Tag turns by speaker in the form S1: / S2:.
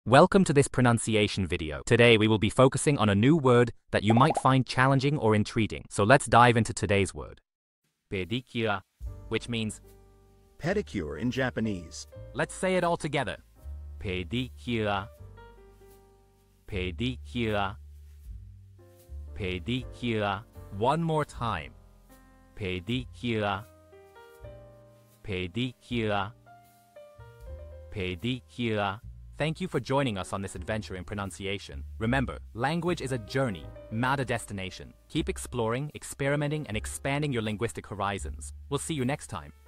S1: Welcome to this pronunciation video. Today we will be focusing on a new word that you might find challenging or intriguing. So let's dive into today's word. Pedicure, which means
S2: pedicure in Japanese.
S1: Let's say it all together. Pedicure. Pedicure. Pedicure. One more time. Pedicure. Pedicure. Pedicure. Thank you for joining us on this adventure in pronunciation. Remember, language is a journey, not a destination. Keep exploring, experimenting, and expanding your linguistic horizons. We'll see you next time.